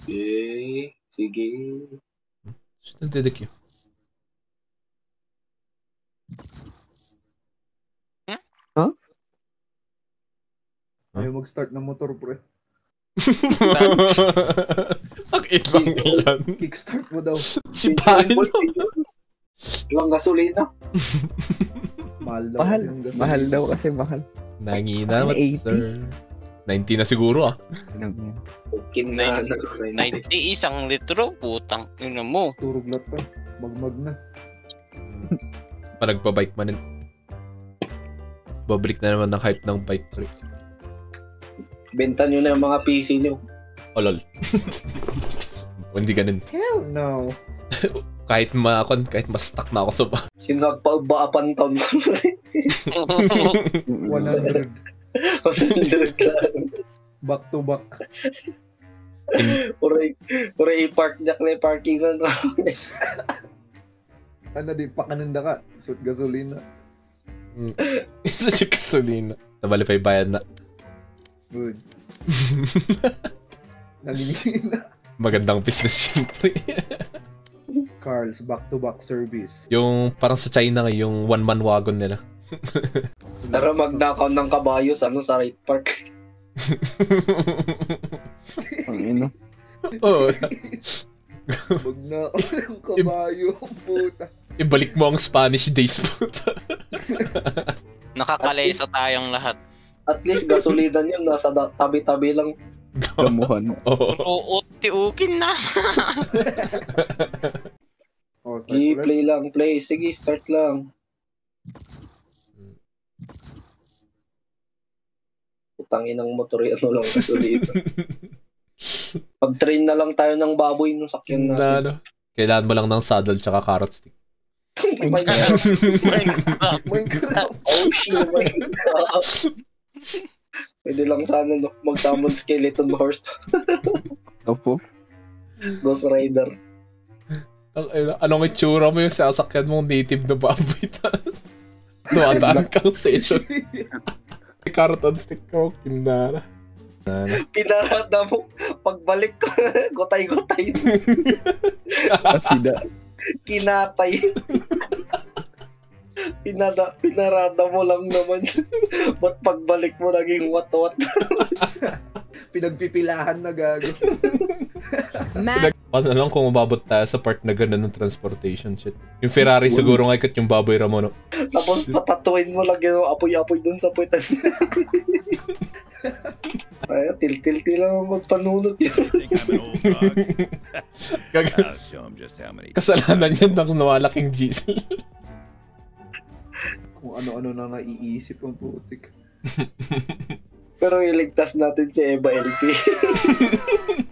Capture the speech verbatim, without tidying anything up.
Eh, sige. Nagdedek yun. Hmm? Huh? Ayaw mag-start ng motor, pre. Ang ibang yan. Kickstart mo daw. Si Pailo. Walang gasolina. Mahal daw. Mahal. yung gasolina. Mahal daw kasi mahal. Nangina, what, eighty. sir? ninety na siguro, ah. Okay na. ninety isang litro, putang ina mo. Turog lahat pa. Magmag na. Pa nagpa-bike man. Babalik na naman ng hype ng bike, pre. Benta nyo na yung mga P C nyo. Oh, lol. Hindi ganun. Hell no. Kahit ma-con, kahit ma-stuck na ako sa ba. Sino nagpa-baapan taon ko? one hundred. one hundred lang. Back to back. Uray, uray i-park niya na yung parking na. Ano di, pakananda ka. Suit gasolina. Isa siya gasolina. Nabali pa yung bayad na. Good. Nangingin na. Magandang business yun, pre. Carl's back to back service. Yung parang sa China nga, yung one-man wagon nila. Tara mag-knockout ng kabayo sa ano sa right park. Ang ino. Oo. Wag na ang kabayo, puta. Ibalik mo ang Spanish days, puta. Nakakalesa tayong lahat. At least gasolina niya nasa da- tabi-tabi lang. Damuhan. Oo. Uutiukin na. Oh, start Sige, ulit. play lang, play. Sige, start lang. Utangin ng motor yan, ano lang gasolina. Pag-train na lang tayo ng baboy nung sakyan Na, natin. ano, kailangan mo lang ng saddle tsaka carrot stick. Minecraft. Minecraft. Oh shit, Minecraft. Pwede lang sana no, mag-summon skeleton horse. Opo. Ghost Rider. Ang, ano, anong itsura mo yung sasakyan mong native na baboy? Dumadaan kang session. Carrot on stick ko, kindara. Pinarada mo, pagbalik ko, gotay-gotay. Asida. Kinatay. Pinada, pinarada mo lang naman. Ba't pagbalik mo naging wat-wat? Pinagpipilahan na gago. Ano lang kung mababot tayo sa part na gano'n ng transportation shit. Yung Ferrari siguro nga ikat yung baboy Ramono. Tapos patatuin mo lang yung apoy-apoy dun sa puwitan. Ay, til-til-til lang magpanunot yun. Gag- Kasalanan yan ng nawalaking diesel. Kung ano-ano na naiisip ang putik. Pero iligtas natin si Eva L P.